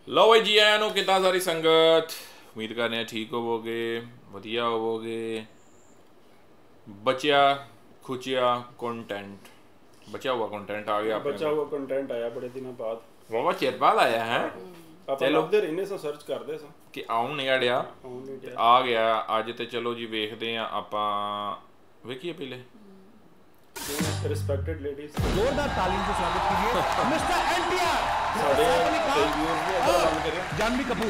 लो भाई जी आया नो कितना सारी संगत उम्मीद करने ठीक होवोगे वधिया होवोगे बचिया खुचिया कंटेंट बचा हुआ कंटेंट आ गया बचा हुआ कंटेंट आया बड़े दिनों बाद वावा चेर बाद आया है चलो ਲੱਭਦੇ ਰਹਿੰਦੇ ਸਾਂ ਸਰਚ ਕਰਦੇ ਸਾਂ कि आउन नहीं अड़िया आ गया अज तो चलो जी वेखते हैं आपां वेखिए पहले ਰਿਸਪੈਕਟਡ ਲੇਡੀਜ਼ जोरदार तालीम से स्वागत कीजिए मिस्टर एनटीआर ਸਾਡੇ ਕਈ ਵਿਊਅਰਸ ਨੇ ਅਗਰ ਗੱਲ ਕਰੀਏ जानवी कपूर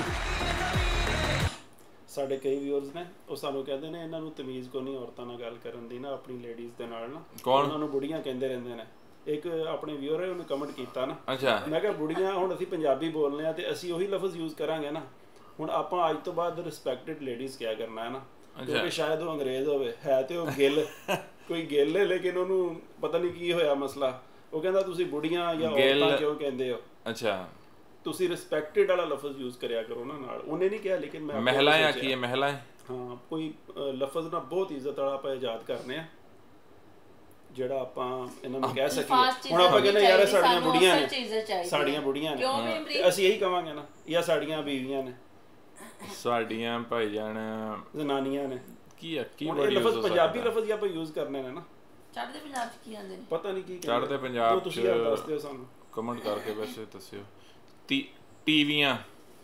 ਸਾਡੇ ਕਈ ਵਿਊਅਰਸ ਨੇ ਉਹ ਸਾਨੂੰ ਕਹਿੰਦੇ ਨੇ ਇਹਨਾਂ ਨੂੰ ਤਮੀਜ਼ ਕੋ ਨਹੀਂ ਔਰਤਾਂ ਨਾਲ ਗੱਲ ਕਰਨ ਦੀ ਨਾ ਆਪਣੀ ਲੇਡੀਜ਼ ਦੇ ਨਾਲ ਨਾ ਕੌਣ ਉਹਨਾਂ ਨੂੰ ਬੁੜੀਆਂ ਕਹਿੰਦੇ ਰਹਿੰਦੇ ਨੇ ਇੱਕ ਆਪਣੇ ਵਿਊਅਰ ਹੈ ਉਹਨੇ ਕਮੈਂਟ ਕੀਤਾ ਨਾ अच्छा ਮੈਂ ਕਿਹਾ ਬੁੜੀਆਂ ਹੁਣ ਅਸੀਂ ਪੰਜਾਬੀ ਬੋਲਨੇ ਆ ਤੇ ਅਸੀਂ ਉਹੀ ਲਫ਼ਜ਼ ਯੂਜ਼ ਕਰਾਂਗੇ ਨਾ ਹੁਣ ਆਪਾਂ ਅੱਜ ਤੋਂ ਬਾਅਦ ਰਿਸਪੈਕਟਡ ਲੇਡੀਜ਼ ਕਿਆ ਕਰਨਾ ਹੈ ਨਾ ਕਿਉਂਕਿ ਸ਼ਾਇਦ ਉਹ ਅੰਗਰੇਜ਼ ਹੋਵੇ ਹੈ ਤੇ ਉਹ ਗਿੱਲ ਕੋਈ ਗਿੱਲ ਹੈ ਲੇਕਿਨ ਉਹਨੂੰ ਪਤਾ ਨਹੀਂ ਕੀ ਹੋਇਆ ਮਸਲਾ ਉਹ ਕਹਿੰਦਾ ਤੁਸੀਂ ਬੁੜੀਆਂ ਜਾਂ ਔਰਤਾਂ ਕਿਉਂ ਕਹਿੰਦੇ ਹੋ अच्छा ਤੁਸੀਂ ਰਿਸਪੈਕਟਡ ਵਾਲਾ ਲਫ਼ਜ਼ ਯੂਜ਼ ਕਰਿਆ ਕਰੋ ਨਾ ਨਾਲ ਉਹਨੇ ਨਹੀਂ ਕਿਹਾ ਲੇਕਿਨ ਮੈਂ महिलाएं की है महिलाएं ਹਾਂ ਕੋਈ ਲਫ਼ਜ਼ ਨਾ ਬਹੁਤ ਇੱਜ਼ਤ ਵਾਲਾ ਆਪਾਂ ਇਜਾਦ ਕਰਨੇ ਆ ਜਿਹੜਾ ਆਪਾਂ ਇਹਨਾਂ ਨੂੰ ਕਹਿ ਸਕੀਏ ਹੁਣ ਆਪਾਂ ਕਹਿੰਦੇ ਯਾਰ ਸਾਡੀਆਂ ਬੁੜੀਆਂ ਨੇ ਸਾਡੀਆਂ ਬੁੜੀਆਂ ਨੇ ਤੇ ਅਸੀਂ ਇਹੀ ਕਵਾਂਗੇ ਨਾ ਜਾਂ ਸਾਡੀਆਂ ਬੀਵੀਆਂ ਨੇ ਸਾਡੀਆਂ ਭਾਈਜਾਨ ਜ਼ਨਾਨੀਆਂ ਨੇ ਕੀ ਹੈ ਕੀ ਇਹ ਲਫ਼ਜ਼ ਪੰਜਾਬੀ ਲਫ਼ਜ਼ ਆਪਾਂ ਯੂਜ਼ ਕਰਨੇ ਨੇ ਨਾ ਚੜ੍ਹਦੇ ਪੰਜਾਬ ਚ ਕੀ ਆਂਦੇ ਨੇ ਪਤਾ ਨਹੀਂ ਕੀ ਚੜ੍ਹਦੇ ਪੰਜਾਬ ਚ ਤੁਸੀਂ ਦੱਸ ਦਿਓ ਸਾਨੂੰ ਕਮੈਂਟ ਕਰਕੇ ਵੈਸੇ ਦੱਸਿਓ ਟੀਵੀਆਂ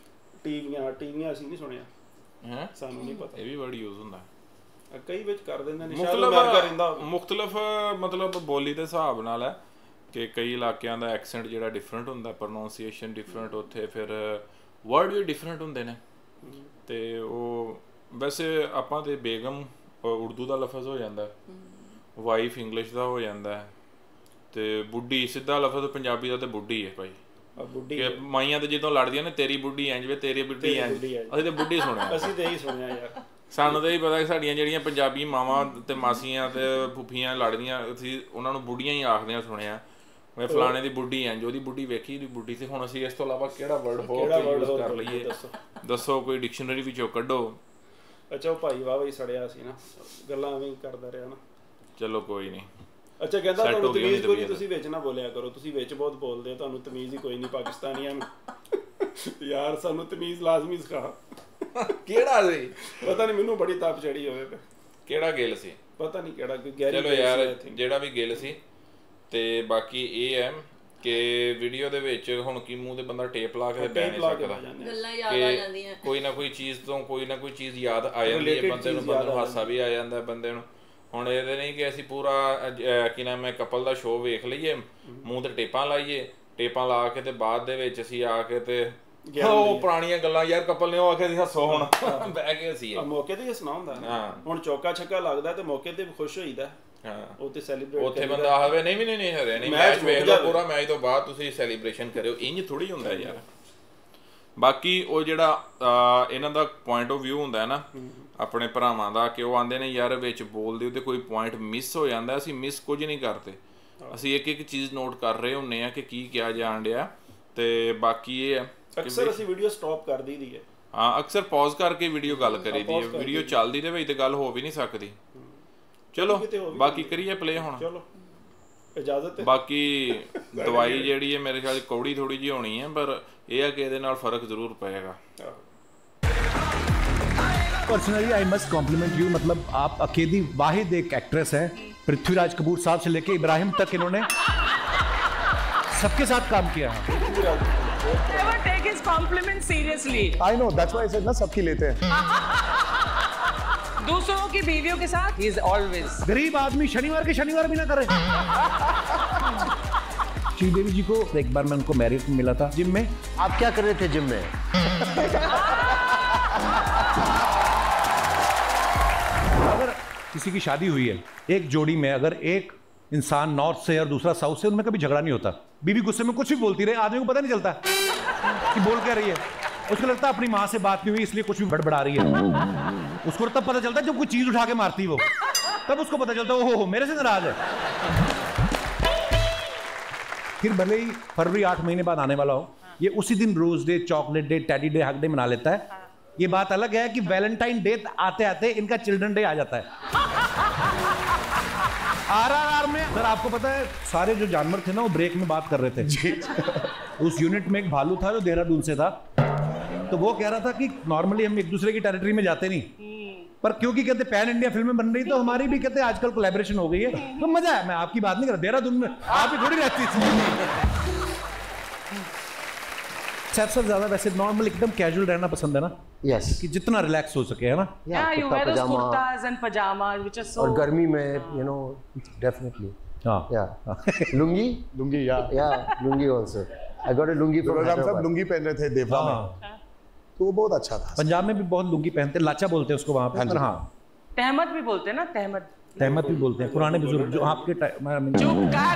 ਟੀਵੀਆਂ ਅਸੀਂ ਨਹੀਂ ਸੁਣਿਆ ਹੈ ਸਾਨੂੰ ਨਹੀਂ ਪਤਾ ਇਹ ਵੀ ਵਰਡ ਯੂਜ਼ ਹੁੰਦਾ ਕਈ ਵਿੱਚ ਕਰ ਦਿੰਦੇ ਨੇ ਸ਼ਾਇਦ ਅਮਰੀਕਾ ਰਹਿੰਦਾ ਮੁxtਲਫ ਮਤਲਬ ਬੋਲੀ ਦੇ ਹਿਸਾਬ ਨਾਲ ਹੈ ਕਿ ਕਈ ਇਲਾਕਿਆਂ ਦਾ ਐਕਸੈਂਟ ਜਿਹੜਾ ਡਿਫਰੈਂਟ ਹੁੰਦਾ ਪ੍ਰੋਨਾਂਸੀਏਸ਼ਨ ਡਿਫਰੈਂਟ ਉੱਥੇ ਫਿਰ ਵਰਡ ਵੀ ਡਿਫਰੈਂਟ ਹੁੰਦੇ ਨੇ ਤੇ ਉਹ ਵੈਸੇ ਆਪਾਂ ਤੇ ਬੇਗਮ ਉਰਦੂ ਦਾ ਲਫ਼ਜ਼ ਹੋ ਜਾਂਦਾ ਵਾਈਫ ਇੰਗਲਿਸ਼ ਦਾ ਹੋ ਜਾਂਦਾ ਤੇ ਬੁੱਢੀ ਸਿੱਧਾ ਲਫ਼ਜ਼ ਪੰਜਾਬੀ ਦਾ ਤੇ ਬੁੱਢੀ ਹੈ ਭਾਈ ਕਿ ਮਾਈਆਂ ਤੇ ਜਦੋਂ ਲੜਦੀਆਂ ਨੇ ਤੇਰੀ ਬੁੱਢੀ ਇੰਜ ਵੇ ਤੇਰੀ ਬੁੱਢੀ ਇੰਜ ਅਸੀਂ ਤੇ ਬੁੱਢੀ ਸੁਣਿਆ ਅਸੀਂ ਤੇ ਇਹੀ ਸੁਣਿਆ ਯਾਰ ਸਾਨੂੰ ਤਾਂ ਇਹ ਪਤਾ ਕਿ ਸਾਡੀਆਂ ਜਿਹੜੀਆਂ ਪੰਜਾਬੀ ਮਾਵਾਂ ਤੇ ਮਾਸੀਆਂ ਤੇ ਫੁੱਫੀਆਂ ਲੜਦੀਆਂ ਅਸੀਂ ਉਹਨਾਂ ਨੂੰ ਬੁੱਢੀਆਂ ਹੀ ਆਖਦਿਆਂ ਸੁਣਿਆ ਮੈਂ ਫਲਾਣੇ ਦੀ ਬੁੱਢੀ ਇੰਜ ਉਹਦੀ ਬੁੱਢੀ ਵੇਖੀ ਦੀ ਬੁੱਢੀ ਤੇ ਹੁਣ ਅਸੀਂ ਇਸ ਤੋਂ ਇਲਾਵਾ ਕਿਹੜਾ ਵਰਡ ਹੋਰ ਯੂਜ਼ ਕਰ ਲਈਏ ਦੱਸੋ ਕੋਈ ਡਿਕਸ਼ਨਰੀ ਵਿੱਚੋਂ ਕੱਢੋ ਅੱਛਾ ਉਹ ਭਾਈ ਵਾਹ ਬਈ ਸੜਿਆ ਸੀ ਨਾ ਗੱਲਾਂ ਐਵੇਂ ਕਰਦਾ ਰਿਹਾ ਨਾ ਚਲੋ ਕੋਈ ਨਹੀਂ ਅੱਛਾ ਕਹਿੰਦਾ ਤੁਹਾਨੂੰ ਤਮੀਜ਼ ਕੋਈ ਨਹੀਂ ਤੁਸੀਂ ਵਿੱਚ ਨਾ ਬੋਲਿਆ ਕਰੋ ਤੁਸੀਂ ਵਿੱਚ ਬਹੁਤ ਬੋਲਦੇ ਹੋ ਤੁਹਾਨੂੰ ਤਮੀਜ਼ ਹੀ ਕੋਈ ਨਹੀਂ ਪਾਕਿਸਤਾਨੀਆਂ ਨੂੰ ਯਾਰ ਸਾਨੂੰ ਤਮੀਜ਼ ਲਾਜ਼ਮੀ ਸਿਖਾ ਕਿਹੜਾ ਸੀ ਪਤਾ ਨਹੀਂ ਮੈਨੂੰ ਬੜੀ ਤਾਪ ਚੜੀ ਹੋਵੇ ਕਿਹੜਾ ਗਿੱਲ ਸੀ ਪਤਾ ਨਹੀਂ ਕਿਹੜਾ ਕੋਈ ਗੈਰੀ ਚਲੋ ਯਾਰ ਜਿਹੜਾ ਵੀ ਗਿੱਲ ਸੀ ਤੇ ਬਾਕੀ ਇਹ ਹੈ ਕਿ ਵੀਡੀਓ ਦੇ ਵਿੱਚ ਹੁਣ ਕੀ ਮੂੰਹ ਤੇ ਬੰਦਾ ਟੇਪ ਲਾ ਕੇ ਬੈ ਨਹੀਂ ਸਕਦਾ ਗੱਲਾਂ ਯਾਦ ਆ ਜਾਂਦੀਆਂ ਕੋਈ ਨਾ ਕੋਈ ਚੀਜ਼ ਤੋਂ ਕੋਈ ਨਾ ਕੋਈ ਚੀਜ਼ ਯਾਦ ਆ ਜਾਂਦੀ ਹੈ ਬੰਦੇ ਨੂੰ ਹਾਸਾ ਵੀ ਆ ਜਾਂਦਾ ਬੰਦੇ ਨੂੰ ਹੁਣ ਇਹਦੇ ਨਹੀਂ ਕਿ ਅਸੀਂ ਪੂਰਾ ਕੀ ਨਾਮ ਹੈ ਕਪਲ ਦਾ ਸ਼ੋਅ ਵੇਖ ਲਈਏ ਮੂੰਹ ਤੇ ਟੇਪਾਂ ਲਾਈਏ ਟੇਪਾਂ ਲਾ ਕੇ ਤੇ ਬਾਅਦ ਦੇ ਵਿੱਚ ਅਸੀਂ ਆ ਕੇ ਤੇ ਉਹ ਪੁਰਾਣੀਆਂ ਗੱਲਾਂ ਯਾਰ ਕਪਲ ਨੇ ਉਹ ਆਖਿਆ ਸੀ ਹੱਸੋ ਹੁਣ ਬਹਿ ਕੇ ਅਸੀਂ ਮੌਕੇ ਤੇ ਹੱਸਣਾ ਹੁੰਦਾ ਹੁਣ ਚੌਕਾ ਛੱਕਾ ਲੱਗਦਾ ਤੇ ਮੌਕੇ ਤੇ ਖੁਸ਼ ਹੋਈਦਾ ਹਾਂ ਉਹ ਤੇ ਸੈਲੀਬ੍ਰੇਟ ਉੱਥੇ ਬੰਦਾ ਆਵੇ ਨਹੀਂ ਹਰੇ ਨਹੀਂ ਮੈਚ ਵੇਖ ਲਓ ਪੂਰਾ ਮੈਚ ਤੋਂ ਬਾਅਦ ਤੁਸੀਂ ਸੈਲੀਬ੍ਰੇਸ਼ਨ ਕਰਿਓ ਇੰਜ ਥੋੜੀ ਹੁੰਦਾ ਯਾਰ ਬਾਕੀ ਉਹ ਜਿਹੜਾ ਇਹਨਾਂ ਦਾ ਪੁਆਇੰਟ ਆਫ ਵਿਊ ਹੁੰਦਾ ਹੈ ਨਾ ਆਪਣੇ ਭਰਾਵਾਂ ਦਾ ਕਿ ਉਹ ਆਂਦੇ ਨੇ ਯਾਰ ਵਿੱਚ ਬੋਲਦੇ ਹੋ ਤੇ ਕੋਈ ਪੁਆਇੰਟ ਮਿਸ ਹੋ ਜਾਂਦਾ ਅਸੀਂ ਮਿਸ ਕੁਝ ਨਹੀਂ ਕਰਦੇ ਅਸੀਂ ਇੱਕ ਇੱਕ ਚੀਜ਼ ਨੋਟ ਕਰ ਰਹੇ ਹੁੰਨੇ ਆ ਕਿ ਕੀ ਕਿਹਾ ਜਾਣ ਡਿਆ ਤੇ ਬਾਕੀ ਇਹ ਹੈ ਅਕਸਰ ਅਸੀਂ ਵੀਡੀਓ ਸਟਾਪ ਕਰ ਦਈਦੀ ਹੈ ਹਾਂ ਅਕਸਰ ਪੌਜ਼ ਕਰਕੇ ਵੀਡੀਓ ਗੱਲ ਕਰੀਦੀ ਹੈ ਵੀਡੀਓ ਚੱਲਦੀ ਦੇ ਵਿੱਚ ਤੇ ਗੱਲ ਹੋ ਵੀ ਨਹੀਂ ਸਕਦੀ ਚਲੋ ਬਾਕੀ ਕਰੀਏ ਪਲੇ ਹੁਣ ਚਲੋ ਇਜਾਜ਼ਤ ਹੈ ਬਾਕੀ ਦਵਾਈ ਜਿਹੜੀ ਹੈ ਮੇਰੇ ਖਿਆਲ ਕੌੜੀ ਥੋੜੀ ਜਿਹੀ ਹੋਣੀ ਹੈ ਪਰ ਇਹ ਹੈ ਕਿ ਇਹਦੇ ਨਾਲ ਫਰਕ ਜ਼ਰੂਰ ਪਏਗਾ personally I must compliment you मतलब आप अकेली वाहिद एक एक्ट्रेस है पृथ्वीराज कपूर साहब से लेके इब्राहिम तक इन्होंने सबके साथ काम किया है Never take his compliment seriously. I know, that's why I said ना सबकी लेते हैं दूसरों की बीवियों के साथ he is always. गरीब आदमी शनिवार के शनिवार भी ना करे श्रीदेवी जी को एक बार मैं उनको मैरिज मिला था जिम में आप क्या कर रहे थे जिम में अगर किसी की शादी हुई है एक जोड़ी में अगर एक इंसान नॉर्थ से और दूसरा साउथ से उनमें कभी झगड़ा नहीं होता बीवी गुस्से में कुछ भी बोलती रहे आदमी को पता नहीं चलता कि बोल क्या रही है उसको लगता है अपनी माँ से बात नहीं हुई इसलिए कुछ भी बड़बड़ा रही है उसको तब पता चलता है जब कोई चीज उठा के मारती वो तब उसको पता चलता है ओहो मेरे से नाराज है फिर भले ही फरवरी 8 महीने बाद आने वाला हो ये उसी दिन rose day chocolate day teddy day hug day मना लेता है ये बात अलग है कि वैलेंटाइन डे आते आते इनका चिल्ड्रन डे आ जाता है आरआरआर में सर आपको पता है सारे जो जानवर थे ना वो ब्रेक में बात कर रहे थे उस यूनिट में एक भालू था जो देहरादून से था तो वो कह रहा था कि नॉर्मली हम एक दूसरे की टेरिटरी में जाते नहीं, पर क्योंकि कहते पैन इंडिया फिल्में बन रही तो हमारी भी कहते आजकल कोलैबोरेशन हो गई है, तो मजा है। मैं आपकी बात नहीं कर रहा, देहरादून में आप ही थोड़ी रहती थी। सर ज्यादा वैसे नॉर्मल एकदम कैजुअल रहना पसंद है ना? यस, कि जितना रिलैक्स हो सके, है ना? you wear those kurtas and pajamas which are so, और गर्मी में you know definitely lungi lungi also I got a lungi from हम सब लुंगी पहन रहे थे देवरा में, तो वो बहुत अच्छा था। पंजाब में भी बहुत लुंगी पहनते हैं, लाचा बोलते हैं उसको वहाँ पे। हाँ, तहमत भी बोलते हैं ना, तहमत भी बोलते हैं पुराने बुजुर्ग जो आपके टाइम। चुप कर।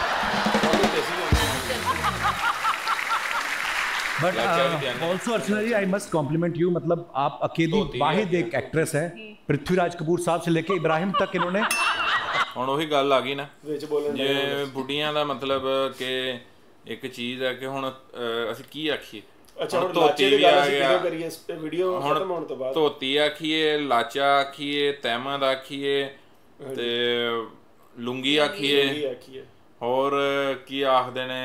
But also Archana ji, I must compliment you, मतलब आप अकेली वाहिद एक एक्ट्रेस है, पृथ्वीराज कपूर साहब से लेके इब्राहिम तक इन्होंने। ਹੁਣ ਉਹੀ ਗੱਲ ਆ ਗਈ ਨਾ ਜੇ ਬੁੱਢੀਆਂ ਦਾ ਮਤਲਬ ਕਿ ਇੱਕ ਚੀਜ਼ ਹੈ ਕਿ ਹੁਣ ਅਸੀਂ ਕੀ ਆਖੀਏ। ਅੱਛਾ, ਹੁਣ ਧੋਤੀ ਵੀ ਆ ਗਿਆ, ਵੀਡੀਓ ਖਤਮ ਹੋਣ ਤੋਂ ਬਾਅਦ ਧੋਤੀ ਆਖੀਏ, ਲਾਚਾ ਆਖੀਏ, ਤਹਿਮਦ ਆਖੀਏ ਤੇ ਲੁੰਗੀ ਆਖੀਏ, ਹੋਰ ਕੀ ਆਖਦੇ ਨੇ,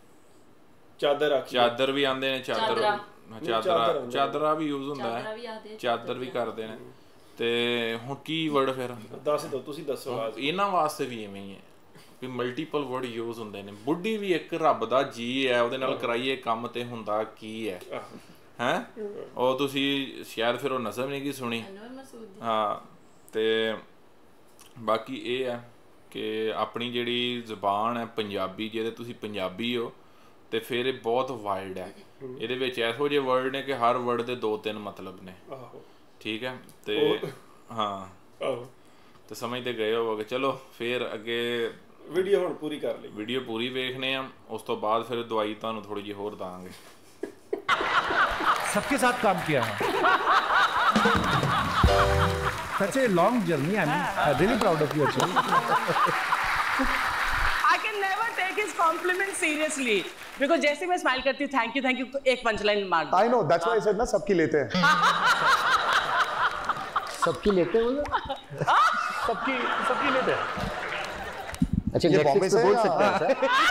ਚਾਦਰ ਵੀ ਆਂਦੇ ਨੇ, ਚਾਦਰਾ ਵੀ ਯੂਜ਼ ਹੁੰਦਾ ਹੈ, ਚਾਦਰ ਵੀ ਕਰਦੇ ਨੇ। ਤੇ ਹੁਣ ਕੀ ਵਰਡ ਫਿਰ ਦੱਸ ਦਿਓ, ਤੁਸੀਂ ਦੱਸੋ। ਇਹਨਾਂ ਵਾਸਤੇ ਵੀ ਐਵੇਂ ਹੀ ਹੈ ਵੀ ਮਲਟੀਪਲ ਵਰਡ ਯੂਜ਼ ਹੁੰਦੇ ਨੇ। ਬੁੱਢੀ ਵੀ ਇੱਕ ਰੱਬ ਦਾ ਜੀ ਹੈ, ਉਹਦੇ ਨਾਲ ਕਰਾਈਏ ਕੰਮ ਤੇ ਹੁੰਦਾ ਕੀ ਹੈ ਹੈਂ। ਉਹ ਤੁਸੀਂ ਸ਼ਾਇਦ ਫਿਰ ਉਹ ਨਜ਼ਮ ਨਹੀਂ ਕੀ ਸੁਣੀ। ਹਾਂ, ਤੇ ਬਾਕੀ ਇਹ ਹੈ ਕਿ ਆਪਣੀ ਜਿਹੜੀ ਜ਼ੁਬਾਨ ਹੈ ਪੰਜਾਬੀ, ਜਿਹਦੇ ਤੁਸੀਂ ਪੰਜਾਬੀ ਹੋ ਤੇ ਫਿਰ ਇਹ ਬਹੁਤ ਵਾਈਲਡ ਹੈ। ਇਹਦੇ ਵਿੱਚ ਇਹੋ ਜਿਹੇ ਵਰਡ ਨੇ ਕਿ ਹਰ ਵਰਡ ਦੇ 2-3 ਮਤਲਬ ਨੇ। ਠੀਕ ਹੈ, ਤੇ ਹਾਂ ਤੇ ਸਮਝਦੇ ਗਏ ਹੋਵੋਗੇ। ਚਲੋ ਫਿਰ ਅੱਗੇ ਵੀਡੀਓ ਹੁਣ ਪੂਰੀ ਕਰ ਲਈ, ਵੀਡੀਓ ਪੂਰੀ ਵੇਖਨੇ ਆ, ਉਸ ਤੋਂ ਬਾਅਦ ਫਿਰ ਦਵਾਈ ਤੁਹਾਨੂੰ ਥੋੜੀ ਜਿਹੀ ਹੋਰ ਦਾਂਗੇ। सबके साथ काम किया है, such a long journey, I'm really proud of you actually. I can never take his compliment seriously because जैसे मैं स्माइल करती हूँ थैंक यू तो एक पंचलाइन मार दो। I know, that's why I said ना सबकी लेते हैं। सबकी लेते हैं, सबकी लेते हैं। अच्छा, ये बॉम्बे से बोल सकते हैं।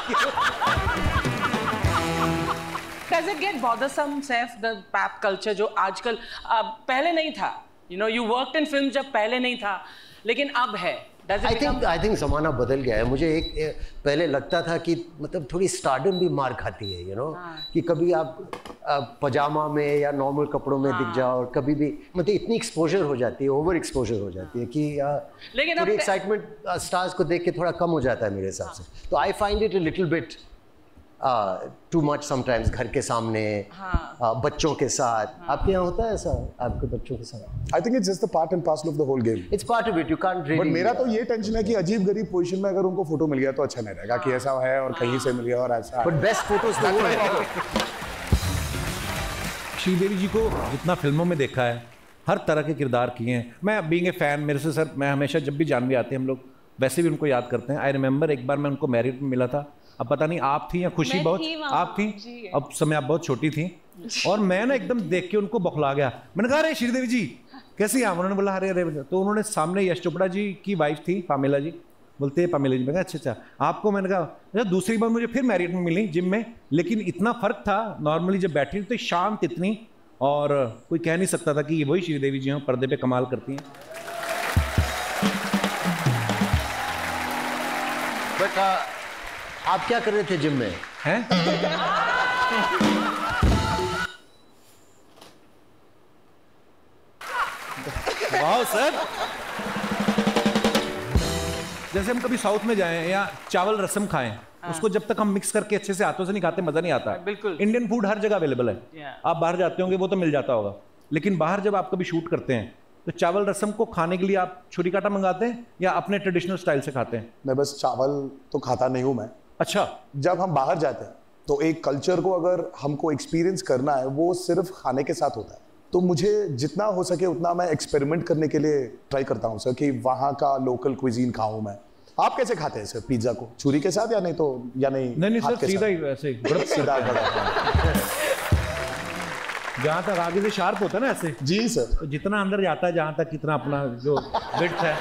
Does it get bothersome, Saif, the pap culture जो आजकल पहले नहीं था? You know, you worked in film जब पहले नहीं था, लेकिन अब है। I think ज़माना बदल गया है। मुझे एक पहले लगता था कि मतलब थोड़ी स्टारडम भी मार खाती है, you know, कि कभी आप पजामा में या नॉर्मल कपड़ों में दिख जाओ, और कभी भी मतलब इतनी एक्सपोजर हो जाती है, ओवर एक्सपोजर हो जाती है कि लेकिन थोड़ी एक्साइटमेंट स्टार्स को देख के थोड़ा कम हो जाता है मेरे हिसाब से। तो I find it a little bit too much sometimes, घर के सामने, बच्चों के साथ। आपके यहाँ होता है ऐसा, आपके बच्चों के साथ? I think it's just the part and parcel of the whole game. It's part of it, you can't really. But मेरा तो ये टेंशन है कि अजीब गरीब पोजीशन में अगर उनको फोटो मिल गया तो अच्छा नहीं रहेगा कि ऐसा है और कहीं से मिल गया और ऐसा। But best photos तो वो है। श्रीदेवी जी को जितना फिल्मों में देखा है, हर तरह के किरदार किए हैं। मैं बीइंग ए फैन, मेरे से सर, मैं हमेशा जब भी जानवी आते हैं हम लोग वैसे भी उनको याद करते हैं। आई रिमेंबर एक बार मैं उनको मैरिड में मिला था, अब पता नहीं आप थी या खुशी, बहुत आप थी, अब समय आप बहुत छोटी थी, और मैं ना एकदम देख के उनको बौखला गया। मैंने कहा अरे श्रीदेवी जी कैसी हैं? उन्होंने बोला अरे अरे, तो उन्होंने सामने यश चोपड़ा जी की वाइफ थी पामेला जी, बोलते हैं पामेला जी। मैं कहा अच्छा आपको, मैंने कहा अच्छा। दूसरी बार मुझे फिर मैरिड में मिली जिम में, लेकिन इतना फर्क था, नॉर्मली जब बैठी तो शांत इतनी, और कोई कह नहीं सकता था कि ये वही श्रीदेवी जी हैं, पर्दे पे कमाल करती हैं। बट आप क्या कर रहे थे जिम में? हैं? वाह सर, जैसे हम कभी साउथ में जाएं या चावल रसम खाएं, उसको जब तक हम मिक्स करके अच्छे से हाथों से नहीं खाते मजा नहीं आता। बिल्कुल। इंडियन फूड हर जगह अवेलेबल है, आप बाहर जाते होंगे वो तो मिल जाता होगा, लेकिन बाहर जब आप कभी शूट करते हैं तो चावल रसम को खाने के लिए आप छुरी कांटा मंगाते हैं या अपने ट्रेडिशनल स्टाइल से खाते हैं? मैं बस चावल तो खाता नहीं हूँ मैं। अच्छा, जब हम बाहर जाते हैं तो एक कल्चर को अगर हमको एक्सपीरियंस करना है वो सिर्फ खाने के साथ होता है, तो मुझे जितना हो सके उतना मैं एक्सपेरिमेंट करने के लिए ट्राई करता हूँ सर, कि वहाँ का लोकल क्विजीन खाऊं मैं। आप कैसे खाते हैं सर पिज्जा को? छुरी के साथ या नहीं तो या नहीं सर, सीधा ही वैसे सीधा जहाँ तक आगे से शार्प होता है ना ऐसे। जी सर, तो जितना अंदर जाता है जहाँ तक, कितना अपना जो विड्थ है।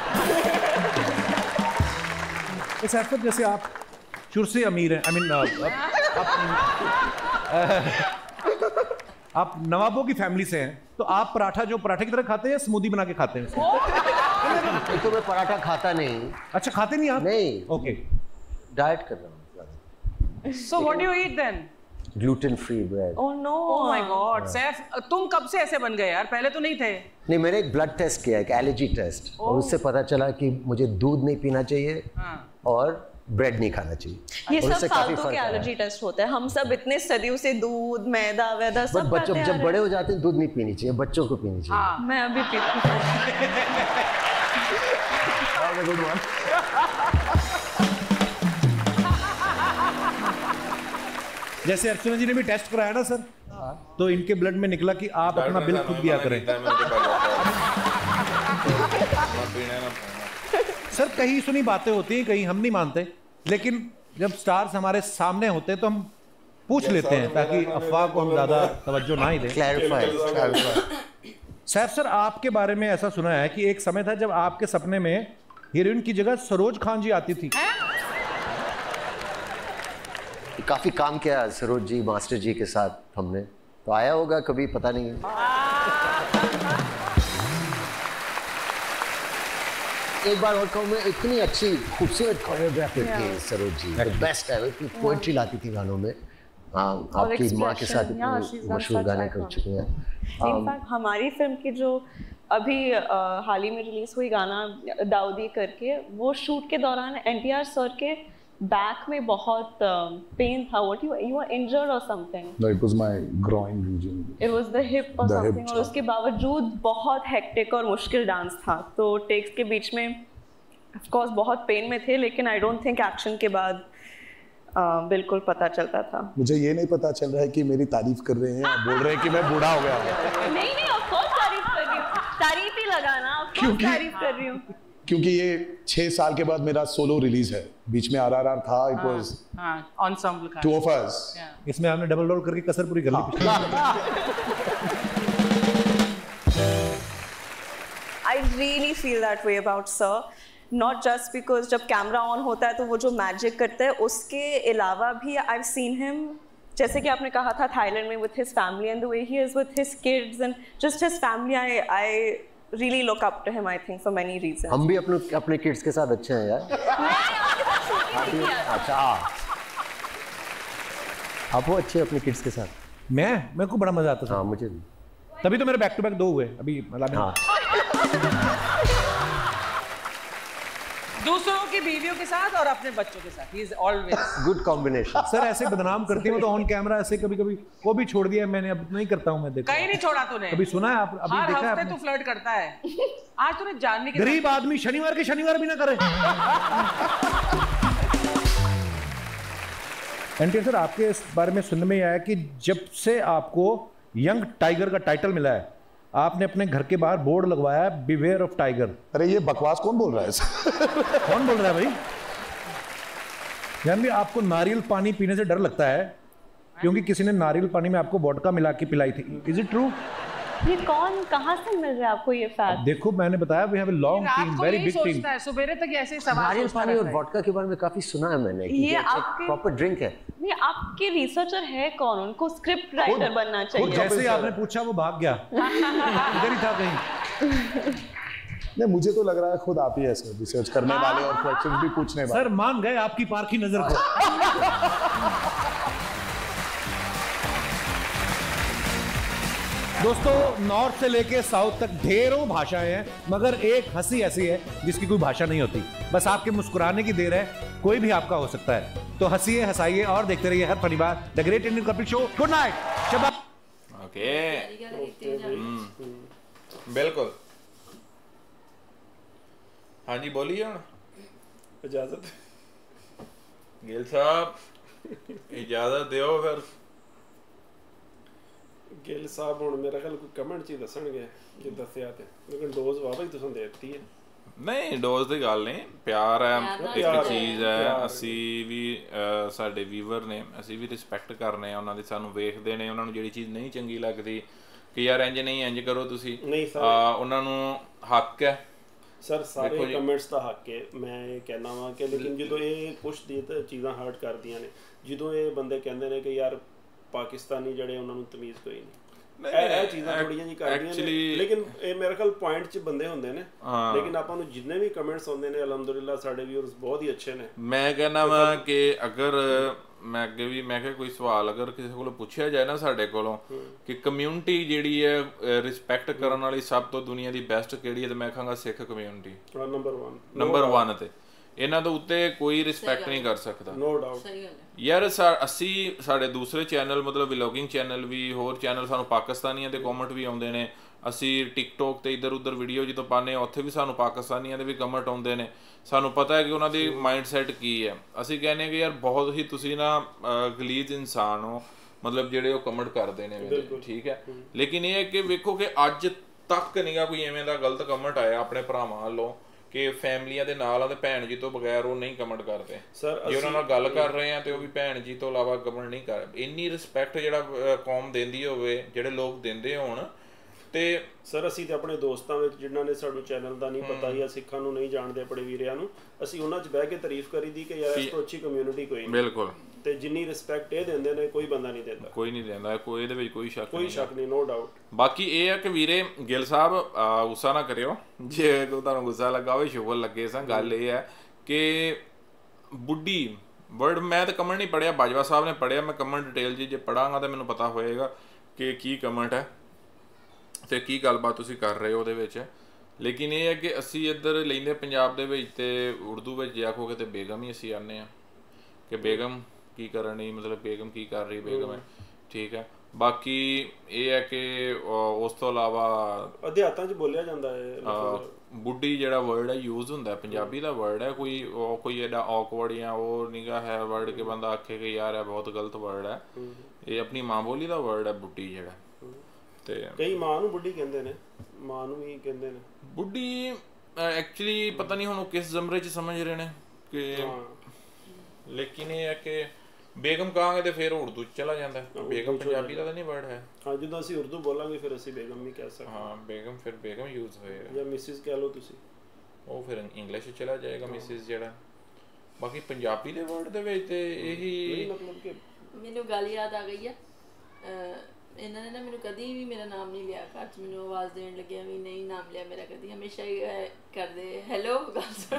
इस ऐसे जैसे आप शुरू से अमीर हैं, आई मीन आप नवाबों की फैमिली से हैं, तो आप पराठा जो पराठे की तरह खाते हैं या स्मूदी बना के खाते हैं? तो मैं पराठा खाता नहीं। अच्छा, खाते नहीं आप? नहीं। ओके, डाइट कर रहा हूँ। So what do you eat then? Gluten free bread. Oh no! Oh my God! Saif, तुम कब से ऐसे बन गए यार? पहले तो नहीं थे। नहीं, मैंने एक ब्लड टेस्ट किया, एक एलर्जी टेस्ट, और उससे पता चला कि मुझे दूध नहीं पीना चाहिए और ब्रेड नहीं खाना चाहिए। ये सब फालतू के एलर्जी टेस्ट होते हैं। हम सब इतने सदियों से दूध, मैदा वैदा सब बच्चों जब बड़े हो जाते हैं दूध नहीं पीनी चाहिए, बच्चों को पीनी चाहिए। मैं अभी पीती हूँ। जैसे अर्चना जी ने भी टेस्ट कराया ना सर, तो इनके ब्लड में निकला कि आप अपना बिल खुद दिया करें। सर कहीं सुनी बातें होती हैं, कहीं हम नहीं मानते, लेकिन जब स्टार्स हमारे सामने होते हैं तो हम पूछ लेते हैं ताकि अफवाह को हम ज्यादा तवज्जो ना ही दें। सैफ सर, आपके बारे में ऐसा सुना है कि एक समय था जब आपके सपने में हीरोइन की जगह सरोज खान जी आती थी। काफी काम किया सरोज जी, मास्टर जी के साथ हमने, तो आया होगा कभी, पता नहीं। एक बार और कहूँ मैं, इतनी अच्छी खूबसूरत कोरियोग्राफर थी सरोज जी, बेस्ट है। इतनी पोएट्री लाती थी गानों में। आपकी माँ के साथ मशहूर गाने कर चुके हैं। इनफैक्ट हमारी फिल्म की जो अभी हाल ही में रिलीज हुई गाना दाऊदी करके, वो शूट के दौरान NTR सर के बैक में बहुत पेन था। What you were injured or something? No, it was my groin region. It was the hip or something. और उसके बावजूद बहुत हेक्टिक और मुश्किल डांस था। तो टेक्स के बीच में of course बहुत पेन में थे, लेकिन I don't think एक्शन के बाद बिल्कुल पता चलता था। मुझे ये नहीं पता चल रहा है कि मेरी तारीफ कर रहे हैं या बोल रहे हैं कि मैं बूढ़ा हो गया। नहीं of course तारीफ कर रही हूँ, तारीफ ही लगाना, of course तारीफ कर रही हूँ। क्योंकि ये 6 साल के बाद मेरा सोलो रिलीज है, बीच में RRR था, इट वाज ensemble का 2 of us। इसमें आपने डबल रोल करके कसर पूरी कर ली। I really feel that way about sir, not just because जब कैमरा ऑन होता है तो वो जो मैजिक करता है, उसके अलावा भी I've seen him, जैसे कि आपने कहा था थाईलैंड में, with his family and the way he is with his kids and just his family, I really look up to him, I think, for many reasons. हम भी अपने किड्स के साथ अच्छे हैं यार। अच्छा, आप वो अच्छे अपने किड्स के साथ। मेरे को बड़ा मजा आता था। हाँ, मुझे भी। तभी तो मेरे बैक टू बैक 2 हुए अभी, मतलब हाँ। दूसरों की बीवियों के साथ और अपने बच्चों के साथ, he is always good combination. Sir ऐसे बदनाम करती हूँ तो ऑन कैमरा ऐसे कभी कभी वो भी छोड़ दिया मैंने, अब नहीं करता हूँ मैं। देखो कहीं नहीं छोड़ा तूने, कभी सुना है आप? अभी हर देखा है हफ्ते आपने? तू फ्लर्ट करता है। आज तूने जानवी के गरीब आदमी शनिवार के शनिवार भी ना करे। NTR सर, आपके इस बारे में सुनने में आया कि जब से आपको यंग टाइगर का टाइटल मिला है, आपने अपने घर के बाहर बोर्ड लगवाया है, बिवेयर ऑफ टाइगर। अरे ये बकवास कौन बोल रहा है? कौन बोल रहा है भाई? यानी आपको नारियल पानी पीने से डर लगता है क्योंकि किसी ने नारियल पानी में आपको वोडका मिला के पिलाई थी। Is it true? ये कौन, कहाँ से मिल रहा है आपको ये फैक्ट? देखो मैंने बताया, we have a long team, very big team. सुबेरे तक ऐसे ही सवाल नारियल पानी और वोडका के बारे में काफी सुना है मैंने। ये आपके प्रॉपर ड्रिंक है। नहीं, आपके रिसर्चर है कौन? उनको स्क्रिप्ट राइटर बनना चाहिए। जैसे ही आपने पूछा वो भाग गया, इधर ही था कहीं। नहीं, मुझे तो लग रहा है खुद आप ही ऐसे रिसर्च करने वाले और क्वेश्चंस भी पूछने वाले। सर मान गए आपकी पारखी नजर को। दोस्तों, नॉर्थ से लेके साउथ तक ढेरों भाषाएं हैं, मगर एक हंसी ऐसी है जिसकी कोई भाषा नहीं होती। बस आपके मुस्कुराने की देर है, कोई भी आपका हो सकता है। तो हंसिए, हंसाइए और देखते रहिए हर शनिवार the great Indian Kapil show. Good night. शबा। ओके, बिल्कुल। हाँ जी, बोलिए। इजाजत गिल साहब, इजाजत दियो फिर। ਗਿੱਲ ਸਾਹਿਬ ਹੁਣ ਮੇਰਾ ਖਿਆਲ ਕੋਈ ਕਮੈਂਟ 'ਚ ਹੀ ਦੱਸਣਗੇ ਜੇ ਦੱਸਿਆ ਤੇ, ਲੇਕਿਨ ਡੋਜ਼ ਵਾਵਾ ਹੀ ਤੁਸੀਂ ਦੇ ਦਿੱਤੀ ਹੈ। ਨਹੀਂ, ਡੋਜ਼ ਦੀ ਗੱਲ ਨਹੀਂ, ਪਿਆਰ ਹੈ, ਇੱਕ ਚੀਜ਼ ਹੈ। ਅਸੀਂ ਵੀ ਸਾਡੇ ਵੀਵਰ ਨੇ, ਅਸੀਂ ਵੀ ਰਿਸਪੈਕਟ ਕਰਨੇ ਆ ਉਹਨਾਂ ਦੀ, ਸਾਨੂੰ ਵੇਖਦੇ ਨੇ, ਉਹਨਾਂ ਨੂੰ ਜਿਹੜੀ ਚੀਜ਼ ਨਹੀਂ ਚੰਗੀ ਲੱਗਦੀ ਕਿ ਯਾਰ ਇੰਜ ਨਹੀਂ, ਇੰਜ ਕਰੋ ਤੁਸੀਂ, ਉਹਨਾਂ ਨੂੰ ਹੱਕ ਹੈ। ਸਰ ਸਾਰੇ ਕਮੈਂਟਸ ਦਾ ਹੱਕ ਹੈ, ਮੈਂ ਇਹ ਕਹਿਣਾ ਵਾ ਕਿ ਲੇਕਿਨ ਜਦੋਂ ਇਹ ਕੁਛ ਦੀ ਚੀਜ਼ਾਂ ਹਰਟ ਕਰਦੀਆਂ ਨੇ, ਜਦੋਂ ਇਹ ਬੰਦੇ ਕਹਿੰਦੇ ਨੇ ਕਿ ਯਾਰ ਪਾਕਿਸਤਾਨੀ ਜਿਹੜੇ ਉਹਨਾਂ ਨੂੰ ਤਮੀਜ਼ ਕੋਈ ਨਹੀਂ। ਇਹ ਚੀਜ਼ਾਂ ਥੋੜੀਆਂ ਜੀ ਕਰਦੀਆਂ ਨੇ ਲੇਕਿਨ ਇਹ ਮੇਰੇ ਖਿਆਲ ਪੁਆਇੰਟ 'ਚ ਬੰਦੇ ਹੁੰਦੇ ਨੇ ਲੇਕਿਨ ਆਪਾਂ ਨੂੰ ਜਿੰਨੇ ਵੀ ਕਮੈਂਟਸ ਆਉਂਦੇ ਨੇ ਅਲਹਮਦੁਲਿਲਾ ਸਾਡੇ ਵਿਊਅਰਸ ਬਹੁਤ ਹੀ ਅੱਛੇ ਨੇ ਮੈਂ ਕਹਿੰਦਾ ਵਾਂ ਕਿ ਅਗਰ ਮੈਂ ਅੱਗੇ ਵੀ ਮੈਂ ਕਿਹਾ ਕੋਈ ਸਵਾਲ ਅਗਰ ਕਿਸੇ ਕੋਲੋਂ ਪੁੱਛਿਆ ਜਾਏ ਨਾ ਸਾਡੇ ਕੋਲੋਂ ਕਿ ਕਮਿਊਨਿਟੀ ਜਿਹੜੀ ਹੈ ਰਿਸਪੈਕਟ ਕਰਨ ਵਾਲੀ ਸਭ ਤੋਂ ਦੁਨੀਆ ਦੀ ਬੈਸਟ ਕਿਹੜੀ ਹੈ ਤੇ ਮੈਂ ਕਹਾਂਗਾ ਸਿੱਖ ਕਮਿਊਨਿਟੀ ਨੰਬਰ 1 ਤੇ ਇਹਨਾਂ ਦੇ ਉੱਤੇ ਕੋਈ ਰਿਸਪੈਕਟ ਨਹੀਂ ਕਰ ਸਕਦਾ ਨੋ ਡਾਊਟ ਸਹੀ ਗੱਲ ਹੈ ਯਾਰ ਅਸੀਂ ਸਾਡੇ ਦੂਸਰੇ ਚੈਨਲ ਮਤਲਬ ਵਲੌਗਿੰਗ ਚੈਨਲ ਵੀ ਹੋਰ ਚੈਨਲ ਸਾਨੂੰ ਪਾਕਿਸਤਾਨੀਆਂ ਦੇ ਕਮੈਂਟ ਵੀ ਆਉਂਦੇ ਨੇ ਅਸੀਂ ਟਿਕਟੋਕ ਤੇ ਇੱਧਰ ਉੱਧਰ ਵੀਡੀਓ ਜਦੋਂ ਪਾਉਂਦੇ ਹਾਂ ਉੱਥੇ ਵੀ ਸਾਨੂੰ ਪਾਕਿਸਤਾਨੀਆਂ ਦੇ ਵੀ ਕਮੈਂਟ ਆਉਂਦੇ ਨੇ ਸਾਨੂੰ ਪਤਾ ਹੈ ਕਿ ਉਹਨਾਂ ਦੀ ਮਾਈਂਡ ਸੈਟ ਕੀ ਹੈ ਅਸੀਂ ਕਹਿੰਦੇ ਕਿ ਯਾਰ ਬਹੁਤ ਹੀ ਤੁਸੀਂ ਨਾ ਗਲੀਜ਼ ਇਨਸਾਨ ਹੋ ਮਤਲਬ ਜਿਹੜੇ ਉਹ ਕਮੈਂਟ ਕਰਦੇ ਨੇ ਠੀਕ ਹੈ ਲੇਕਿਨ ਇਹ ਹੈ ਕਿ ਵੇਖੋ ਕਿ ਅੱਜ ਤੱਕ ਨਹੀਂਗਾ ਕੋਈ ਐਵੇਂ ਦਾ ਗਲਤ ਕਮੈਂਟ ਆਇਆ ਆਪਣੇ ਭਰਾਵਾਂ ਵੱਲੋਂ ਕਿ ਫੈਮਲੀਆਂ ਦੇ ਨਾਲ ਆ ਤੇ ਭੈਣ ਜੀ ਤੋਂ ਬਗੈਰ ਉਹ ਨਹੀਂ ਕਮੈਂਟ ਕਰਦੇ ਜੇ ਉਹਨਾਂ ਨਾਲ ਗੱਲ ਕਰ ਰਹੇ ਆ ਤੇ ਉਹ ਵੀ ਭੈਣ ਜੀ ਤੋਂ ਇਲਾਵਾ ਕਮੈਂਟ ਨਹੀਂ ਕਰ ਇੰਨੀ ਰਿਸਪੈਕਟ ਜਿਹੜਾ ਕੌਮ ਦਿੰਦੀ ਹੋਵੇ ਜਿਹੜੇ ਲੋਕ ਦਿੰਦੇ ਹੋਣ ਤੇ ਸਰ ਅਸੀਂ ਤੇ ਆਪਣੇ ਦੋਸਤਾਂ ਵਿੱਚ ਜਿਨ੍ਹਾਂ ਨੇ ਸਾਨੂੰ ਚੈਨਲ ਦਾ ਨਹੀਂ ਪਤਾ ਜਾਂ ਸਿੱਖਾਂ ਨੂੰ ਨਹੀਂ ਜਾਣਦੇ ਆਪਣੇ ਵੀਰਿਆਂ ਨੂੰ ਅਸੀਂ ਉਹਨਾਂ 'ਚ ਬਹਿ ਕੇ ਤਾਰੀਫ ਕਰੀਦੀ ਕਿ ਯਾਰ ਇਸ ਤੋਂ ਅੱਛੀ ਕਮਿਊਨਿਟੀ ਕੋਈ ਨਹੀਂ ਬਿਲਕੁਲ ਤੇ ਜਿੰਨੀ ਰਿਸਪੈਕਟ ਇਹ ਦਿੰਦੇ ਨੇ ਕੋਈ ਬੰਦਾ ਨਹੀਂ ਦਿੰਦਾ ਕੋਈ ਨਹੀਂ ਦਿੰਦਾ ਕੋਈ ਇਹਦੇ ਵਿੱਚ ਕੋਈ ਸ਼ੱਕ ਨਹੀਂ ਨੋ ਡਾਊਟ ਬਾਕੀ ਇਹ ਹੈ ਕਿ ਵੀਰੇ ਗਿੱਲ ਸਾਹਿਬ ਗੁੱਸਾ ਨਾ ਕਰਿਓ ਜੇ ਤੁਹਾਨੂੰ ਗੁੱਸਾ ਲੱਗਾ ਹੋਵੇ ਸ਼ੁਗਰ ਲੱਗੇ ਸਾਂ ਗੱਲ ਇਹ ਹੈ ਕਿ ਬੁੱਢੀ ਵਰਡ ਮੈਂ ਤਾਂ ਕਮੈਂਟ ਨਹੀਂ ਪੜ੍ਹਿਆ ਬਾਜਵਾ ਸਾਹਿਬ ਨੇ ਪੜ੍ਹਿਆ ਮੈਂ ਕਮੈਂਟ ਡਿਟੇਲ ਜੇ ਪੜਾਂਗਾ ਤਾਂ ਮੈਨੂੰ ਪਤਾ ਹੋਏਗਾ ਕਿ ਕੀ ਕਮੈਂਟ ਹੈ ਤੇ ਕੀ ਗੱਲਬਾਤ ਤੁਸੀਂ ਕਰ ਰਹੇ ਹੋ ਉਹਦੇ ਵਿੱਚ ਲੇਕਿਨ ਇਹ ਹੈ ਕਿ ਅਸੀਂ ਇੱਧਰ ਲੈਂਦੇ ਪੰਜਾਬ ਦੇ ਵਿੱਚ ਤੇ ਉਰਦੂ ਵਿੱਚ ਜੇ ਆਖੋਗੇ ਤੇ ਬੇਗਮ ਹੀ ਅਸੀਂ ਆਨੇ ਆ ਕਿ ਬੇਗਮ ਕੀ ਕਰਨ ਰਹੀ ਮਤਲਬ ਬੇਗਮ ਕੀ ਕਰ ਰਹੀ ਬੇਗਮ ਹੈ ਠੀਕ ਹੈ ਬਾਕੀ ਇਹ ਹੈ ਕਿ ਉਸ ਤੋਂ ਇਲਾਵਾ ਅਧਿਆਤਾਂ 'ਚ ਬੋਲਿਆ ਜਾਂਦਾ ਹੈ ਬੁੱਢੀ ਜਿਹੜਾ ਵਰਡ ਹੈ ਯੂਜ਼ ਹੁੰਦਾ ਪੰਜਾਬੀ ਦਾ ਵਰਡ ਹੈ ਕੋਈ ਐਡਾ ਔਕਵਰਡ ਜਾਂ ਉਹ ਨੀਗਾ ਹੈ ਵਰਡ ਕਿ ਬੰਦਾ ਆਖੇ ਕਿ ਯਾਰ ਇਹ ਬਹੁਤ ਗਲਤ ਵਰਡ ਹੈ ਇਹ ਆਪਣੀ ਮਾਂ ਬੋਲੀ ਦਾ ਵਰਡ ਹੈ ਬੁੱਢੀ ਜਿਹੜਾ ਤੇ ਕਈ ਮਾਂ ਨੂੰ ਬੁੱਢੀ ਕਹਿੰਦੇ ਨੇ ਮਾਂ ਨੂੰ ਵੀ ਕਹਿੰਦੇ ਨੇ ਬੁੱਢੀ ਐਕਚੁਅਲੀ ਪਤਾ ਨਹੀਂ ਹੁਣ ਉਹ ਕਿਸ ਜ਼ਮਰੇ 'ਚ ਸਮਝ ਰਹੇ ਨੇ ਕਿ ਲੇਕਿਨ ਇਹ ਹੈ ਕਿ ਬੇਗਮ ਕਹਾਂਗੇ ਤੇ ਫਿਰ ਉਰਦੂ 'ਚ ਚਲਾ ਜਾਂਦਾ ਬੇਗਮ ਪੰਜਾਬੀ ਦਾ ਤਾਂ ਨਹੀਂ ਵਰਡ ਹੈ ਹਾਂ ਜਦੋਂ ਅਸੀਂ ਉਰਦੂ ਬੋਲਾਂਗੇ ਫਿਰ ਅਸੀਂ ਬੇਗਮ ਵੀ ਕਹਿ ਸਕਦੇ ਹਾਂ ਬੇਗਮ ਫਿਰ ਬੇਗਮ ਯੂਜ਼ ਹੋਏਗਾ ਜਾਂ ਮਿਸਿਸ ਕਹਿ ਲਓ ਤੁਸੀਂ ਉਹ ਫਿਰ ਇੰਗਲਿਸ਼ 'ਚ ਚਲਾ ਜਾਏਗਾ ਮਿਸਿਸ ਜਿਹੜਾ ਬਾਕੀ ਪੰਜਾਬੀ ਦੇ ਵਰਡ ਦੇ ਵਿੱਚ ਤੇ ਇਹੀ ਮਤਲਬ ਕਿ ਮੈਨੂੰ ਗੱਲ ਯਾਦ ਆ ਗਈ ਹੈ ਇਹਨਾਂ ਨੇ ਨਾ ਮੈਨੂੰ ਕਦੀ ਵੀ ਮੇਰਾ ਨਾਮ ਨਹੀਂ ਲਿਆ ਘਰ 'ਚ ਮੈਨੂੰ ਆਵਾਜ਼ ਦੇਣ ਲੱਗਿਆ ਵੀ ਨਹੀਂ ਨਾਮ ਲਿਆ ਮੇਰਾ ਕਦੀ ਹਮੇਸ਼ਾ ਹੀ ਕਰਦੇ ਹੈਲੋ ਗੱਲ ਸੁਣ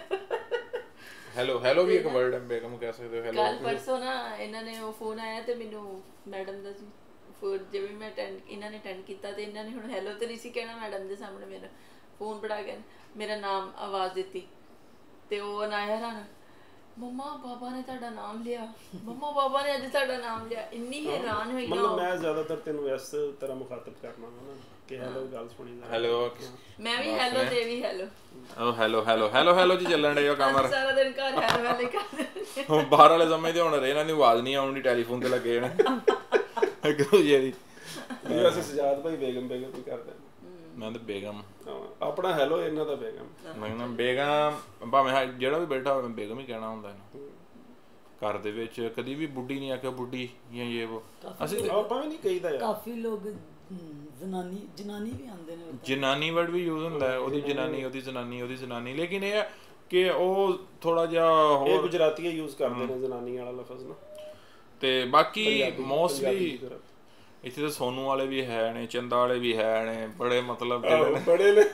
ਹੈਲੋ ਵੀ ਇੱਕ ਵਰਡ ਹੈ ਬੇਗਮ ਕਹਿ ਸਕਦੇ ਹੋ ਹੈਲੋ ਕੱਲ ਪਰਸੋਂ ਨਾ ਇਹਨਾਂ ਨੇ ਉਹ ਫੋਨ ਆਇਆ ਤੇ ਮੈਨੂੰ ਮੈਡਮ ਦਾ ਸੀ ਫੋਨ ਜਿਵੇਂ ਮੈਂ ਇਹਨਾਂ ਨੇ ਅਟੈਂਡ ਕੀਤਾ ਤੇ ਇਹਨਾਂ ਨੇ ਹੁਣ ਹੈਲੋ ਤੇ ਨਹੀਂ ਸੀ ਕਹਿਣਾ ਮੈਡਮ ਦੇ ਸਾਹਮਣੇ ਮੇਰਾ ਫੋਨ ਪੜਾ ਕੇ ਮੇਰਾ ਨਾਮ ਆਵਾਜ਼ ਦਿੱਤੀ ਤੇ ਉਹ ਨਾ ਹੈਰਾਨ ਮੰਮਾ ਬਾਬਾ ਨੇ ਤੁਹਾਡਾ ਨਾਮ ਲਿਆ ਮੰਮਾ ਬਾਬਾ ਨੇ ਅੱਜ ਤੁਹਾਡਾ ਨਾਮ ਲਿਆ ਇੰਨੀ ਹੈਰਾਨ ਹੋਈ ਨਾ ਮਤਲਬ ਮੈਂ ਜ਼ਿਆਦਾਤਰ ਤੈਨੂੰ ਇਸ ਤਰ੍ਹਾਂ ਮੁਖਾਤਬ ਕਰਨਾ ਨਾ ਕਿ ਹੈਲੋ ਗੱਲ ਸੁਣੀ ਜਾ ਹੈਲੋ ਮੈਂ ਵੀ ਹੈਲੋ ਤੇ ਵੀ ਹੈਲੋ ਉਹ ਹੈਲੋ ਜੀ ਚੱਲਣ ਡਿਆ ਕਮਰ ਸਾਰਾ ਦਿਨ ਘਰ ਹੈਲੋ ਵਾਲੇ ਕਰਦੇ ਹੁਣ ਬਾਹਰ ਵਾਲੇ ਸਮਝਦੇ ਹੁਣ ਇਹਨਾਂ ਦੀ ਆਵਾਜ਼ ਨਹੀਂ ਆਉਣੀ ਟੈਲੀਫੋਨ ਤੇ ਲੱਗੇ ਨੇ ਇੱਕ ਦੂਜੇ ਦੀ ਅਸੀਂ ਸਜਾਦ ਭਾਈ ਬੇਗਮ ਵੀ ਕਰਦੇ ਮੈਂ ਤਾਂ ਬੇਗਮ ਆਪਣਾ ਹੈਲੋ ਇਹਨਾਂ ਦਾ ਬੇਗਮ ਮੈਂ ਨਾ ਬੇਗਮ ਭਾਵੇਂ ਜਿਹੜਾ ਵੀ ਬੈਠਾ ਹੋਵੇ ਬੇਗਮ ਹੀ ਕਹਿਣਾ ਹੁੰਦਾ ਇਹਨੂੰ ਘਰ ਦੇ ਵਿੱਚ ਕਦੀ ਵੀ ਬੁੱਢੀ ਨਹੀਂ ਆਖਿਆ ਬੁੱਢੀ ਜਾਂ ਇਹ ਉਹ ਅਸੀਂ ਆਪਾਂ ਵੀ ਨਹੀਂ ਕਹੀਦਾ ਯਾਰ ਕਾਫੀ ਲੋਕ ਜਨਾਨੀ ਵੀ ਆਉਂਦੇ ਨੇ ਜਨਾਨੀ ਵਰਡ ਵੀ ਯੂਜ਼ ਹੁੰਦਾ ਹੈ ਉਹਦੀ ਜਨਾਨੀ ਲੇਕਿਨ ਇਹ ਹੈ ਕਿ ਉਹ ਥੋੜਾ ਜਿਹਾ ਹੋਰ ਗੁਜਰਾਤੀ ਯੂਜ਼ ਕਰਦੇ ਨੇ ਜਨਾਨੀ ਵਾਲਾ ਲਫ਼ਜ਼ ਨਾ ਤੇ ਬਾਕੀ ਮੋਸਟਲੀ ਇੱਥੇ ਤਾਂ ਸੋਨੂ ਵਾਲੇ ਵੀ ਹੈ ਨੇ ਚੰਦਾ ਵਾਲੇ ਵੀ ਹੈ ਨੇ ਬੜੇ ਮਤਲਬ ਬੜੇ ਨੇ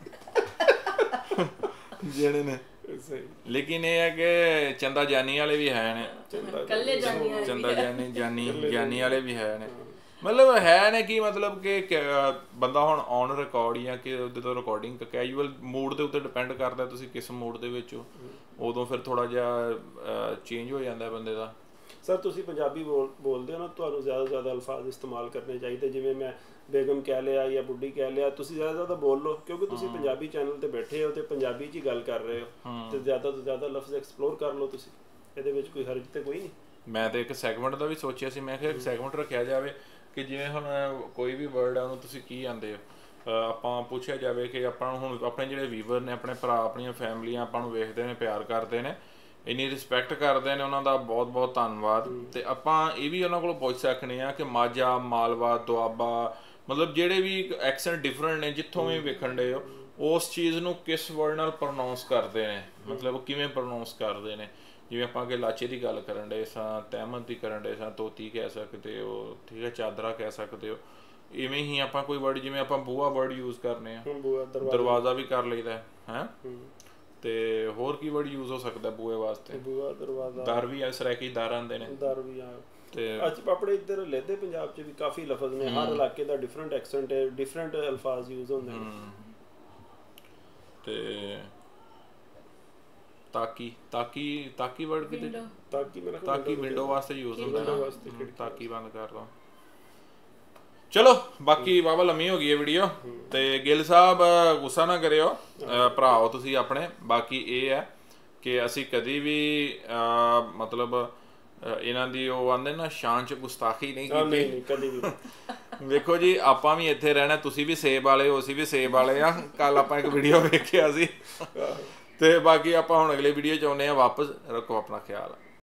ਜਿਹੜੇ ਨੇ ਲੇਕਿਨ ਇਹ ਹੈ ਕਿ ਚੰਦਾ ਜਾਨੀ ਵਾਲੇ ਵੀ ਹੈ ਨੇ ਚੰਦਾ ਜਾਨੀ ਵਾਲੇ ਵੀ ਹੈ ਨੇ ਮਤਲਬ ਹੈ ਨੇ ਕਿ ਮਤਲਬ ਕਿ ਬੰਦਾ ਹੁਣ ਔਨ ਰਿਕਾਰਡ ਜਾਂ ਕਿ ਉਹਦੇ ਤੋਂ ਰਿਕਾਰਡਿੰਗ ਕੈਜੂਅਲ ਮੂਡ ਦੇ ਉੱਤੇ ਡਿਪੈਂਡ ਕਰਦਾ ਤੁਸੀਂ ਕਿਸ ਮੂਡ ਦੇ ਵਿੱਚ ਹੋ ਉਦੋਂ ਫਿਰ ਥੋੜਾ ਜਿਹਾ ਚੇਂਜ ਹੋ ਜਾਂਦਾ ਬੰਦੇ ਦਾ ਸਰ ਤੁਸੀਂ ਪੰਜਾਬੀ ਬੋਲਦੇ ਹੋ ਨਾ ਤੁਹਾਨੂੰ ਜ਼ਿਆਦਾ ਅਲਫਾਜ਼ ਇਸਤੇਮਾਲ ਕਰਨੇ ਚਾਹੀਦੇ ਜਿਵੇਂ ਮੈਂ ਬੇਗਮ ਕਹਿ ਲਿਆ ਜਾਂ ਬੁੱਢੀ ਕਹਿ ਲਿਆ ਤੁਸੀਂ ਜ਼ਿਆਦਾ ਬੋਲ ਲਓ ਕਿਉਂਕਿ ਤੁਸੀਂ ਪੰਜਾਬੀ ਚੈਨਲ ਤੇ ਬੈਠੇ ਹੋ ਤੇ ਪੰਜਾਬੀ 'ਚ ਹੀ ਗੱਲ ਕਰ ਰਹੇ ਹੋ ਤੇ ਜ਼ਿਆਦਾ ਤੋਂ ਜ਼ਿਆਦਾ ਲਫ਼ਜ਼ ਐਕਸਪਲੋਰ ਕਰ ਲਓ ਤੁਸੀਂ ਇਹਦੇ ਵਿੱਚ ਕੋਈ ਹਰਜ ਤੇ ਕੋਈ ਨਹੀਂ ਮੈਂ ਤੇ ਇੱਕ ਸੈਗਮੈਂਟ ਦਾ ਵੀ ਸੋਚਿਆ ਸੀ ਮੈਂ ਕਿਹਾ ਇੱਕ ਸੈਗਮੈਂਟ ਰੱਖਿਆ ਜਾਵੇ ਕਿ ਜਿਵੇਂ ਹੁਣ ਕੋਈ ਵੀ ਵਰਡ ਆ ਉਹਨੂੰ ਤੁਸੀਂ ਕੀ ਆਂਦੇ ਹੋ ਆਪਾਂ ਪੁੱਛਿਆ ਜਾਵੇ ਕਿ ਆਪਾਂ ਨੂੰ ਹੁਣ ਆਪਣੇ ਜਿਹੜੇ ਵੀਵਰ ਨੇ ਆਪਣੇ ਭਰਾ ਆਪਣੀਆਂ ਫੈਮਲੀਆਂ ਆਪਾਂ ਨੂੰ ਵੇਖਦੇ ਨੇ ਪਿਆਰ ਕਰਦੇ ਨੇ ਇੰਨੀ ਰਿਸਪੈਕਟ ਕਰਦੇ ਨੇ ਉਹਨਾਂ ਦਾ ਬਹੁਤ ਬਹੁਤ ਧੰਨਵਾਦ ਤੇ ਆਪਾਂ ਇਹ ਵੀ ਉਹਨਾਂ ਕੋਲੋਂ ਪੁੱਛ ਸਕਦੇ ਆ ਕਿ ਮਾਝਾ ਮਾਲਵਾ ਦੁਆਬਾ ਮਤਲਬ ਜਿਹੜੇ ਵੀ ਐਕਸੈਂਟ ਡਿਫਰੈਂਟ ਨੇ ਜਿੱਥੋਂ ਵੀ ਵੇਖਣ ਡੇ ਹੋ ਉਸ ਚੀਜ਼ ਨੂੰ ਕਿਸ ਵਰਡ ਨਾਲ ਪ੍ਰੋਨਾਉਂਸ ਕਰਦੇ ਨੇ ਮਤਲਬ ਕਿਵੇਂ ਪ੍ਰੋਨਾਉਂਸ ਕਰਦੇ ਨੇ ਜਿਵੇਂ ਆਪਾਂ ਅੱਗੇ ਲਾਚੇ ਦੀ ਗੱਲ ਕਰਨ ਡੇ ਸਾਂ ਤਹਿਮਤ ਦੀ ਕਰਨ ਡੇ ਸਾਂ ਤੋਤੀ ਕਹਿ ਸਕਦੇ ਹੋ ਠੀਕ ਹੈ ਚਾਦਰਾ ਕਹਿ ਸਕਦੇ ਹੋ ਇਵੇਂ ਹੀ ਆਪਾਂ ਕੋਈ ਵਰਡ ਜਿਵੇਂ ਆਪਾਂ ਬੂਆ ਵਰਡ ਯੂਜ਼ ਕਰਨੇ ਆ, ਦਰਵਾਜ਼ਾ ਵੀ ਕਰ ਲਈਦਾ ਹੈ। ਤੇ ਹੋਰ ਕੀ ਵਰਡ ਯੂਜ਼ ਹੋ ਸਕਦਾ ਬੂਏ ਵਾਸਤੇ? ਬੂਆ, ਦਰਵਾਜ਼ਾ, ਦਰ ਵੀ ਇਸ ਤਰ੍ਹਾਂ ਕੀ ਦਰ ਆਉਂਦੇ ਨੇ, ਦਰ ਵੀ ਆ। ਤੇ ਅੱਜ ਆਪਣੇ ਇੱਧਰ ਲਹਿਦੇ ਪੰਜਾਬ 'ਚ ਵੀ ਕਾਫੀ ਲਫ਼ਜ਼ ਨੇ, ਹਰ ਇਲਾਕੇ ਦਾ ਡਿਫਰੈਂਟ ਐਕਸੈਂਟ ਹੈ, ਡਿਫਰੈਂਟ ਅਲਫਾਜ਼ ਯੂਜ਼ ਹੁੰਦੇ ਨੇ। ਤੇ ਤਾਕੀ ਵਰਡ ਕਿਤੇ, ਤਾਕੀ ਵਿੰਡੋ ਵਾਸਤੇ ਯੂਜ਼ ਹੁੰਦਾ, ਤਾਕੀ ਬੰਦ ਕਰ ਦੋ। ਚਲੋ ਬਾਕੀ ਵਾਹਵਾ ਲੰਮੀ ਹੋ ਗਈ ਹੈ ਵੀਡੀਓ, ਤੇ ਗਿੱਲ ਸਾਹਿਬ ਗੁੱਸਾ ਨਾ ਕਰਿਓ, ਭਰਾਓ ਤੁਸੀਂ ਆਪਣੇ। ਬਾਕੀ ਇਹ ਹੈ ਕਿ ਅਸੀਂ ਕਦੀ ਵੀ ਮਤਲਬ ਇਹਨਾਂ ਦੀ ਉਹ ਆਂਦੇ ਨਾ ਸ਼ਾਨ 'ਚ ਗੁਸਤਾਖੀ ਨਹੀਂ ਕੀਤੀ ਕਦੀ ਵੀ। ਵੇਖੋ ਜੀ ਆਪਾਂ ਵੀ ਇੱਥੇ ਰਹਿਣਾ, ਤੁਸੀਂ ਵੀ ਸੇਬ ਵਾਲੇ ਹੋ, ਅਸੀਂ ਵੀ ਸੇਬ ਵਾਲੇ ਆ। ਕੱਲ ਆਪਾਂ ਇੱਕ ਵੀਡੀਓ ਵੇਖਿਆ ਸੀ। ਤੇ ਬਾਕੀ ਆਪਾਂ ਹੁਣ ਅਗਲੇ ਵੀਡੀਓ 'ਚ ਆਉਂਦੇ ਹਾਂ ਵਾਪਸ। ਰੱਖੋ ਆਪਣਾ ਖਿਆਲ।